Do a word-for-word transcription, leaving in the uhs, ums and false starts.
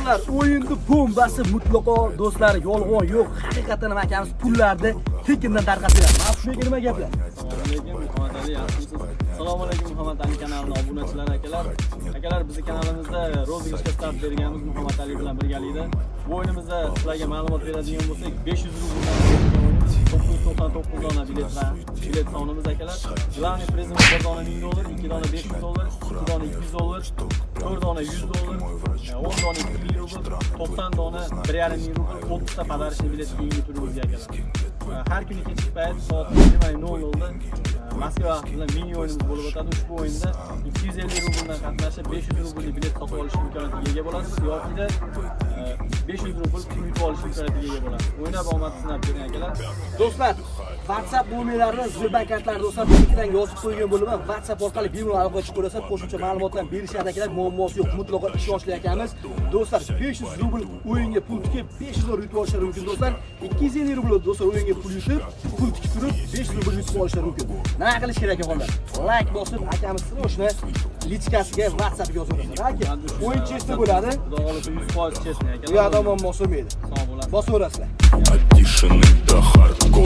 Do'stlar, o'yinni bombasi mutlaqo do'stlar yolg'on yo'q. Haqiqatan ham akamiz pullarni tekindan tarqatadi. Mana shunaqa nima gaplar? Muhammad Ali, yaxshimisiz? Assalomu alaykum Muhammad Ali kanalining obunachilari akalar. Akalar, bizning kanalimizda rozыгрышga start berganmiz Muhammad Ali bilan birgalikda. Bu o'yinimizda sizlarga ma'lumot beradigan bo'lsak, besh yuz rubldan to'qqiz yuz to'qson to'qqiz dona bilet va bilet sonimiz akalar. Glавный prizimiz bir dona ming dollar, ikki dona besh yuz dollar, ikki dona ikki yuz dollar, to'rt dona yuz dollar, o'n dona ikki ming rubl, to'qson dona bir yarim ming rubl, o'ttiz ta подарочный bilet keyingi turimizga akalar. Har kuni kechki payt soat yigirma nol nol da Moskva vaqti bilan mini o'yinimiz bo'lib o'tadi. Ushbu o'yinda ikki yuz ellik rubldan qatnashib besh yuz rubllik bilet sotib olish imkoniyatiga ega bo'lasiz yoki besh yuz rubl pul yutib olish imkoniyatiga ega bo'lasiz. O'ynab omad sinab ko'ring akalar. Do'stlar, WhatsApp nomerlarini Sberbank kartalari do'stlar bittadan yozib qo'ygan bo'laman. WhatsApp orqali bemalol aloqa chiqib ko'rasiz, qo'shimcha ma'lumotlar berishadi akalar. Muammosi yo'q, mutlaqo ishonchli akamiz. Do'stlar, besh yuz rubl o'yinga pul tikib besh yuz dollar yutib olishlari mumkin do'stlar. ikki yuz ellik rubl do'stlar o'yinga pul yutib, pul tikib turib besh yuz rubl yutib olishlari mumkin. Nima qilish kerak ekanlar? Like bosib akamiz srochni lichkasiga WhatsApp yozib o'tasiz. Aka, o'yin chesni bo'ladi. Xudo xolisa yuz foiz chesni akalar. Bu odam muammosi bo'lmaydi. Sog' bo'lasiz. Bosaverasizlar. От тишины до хардкора.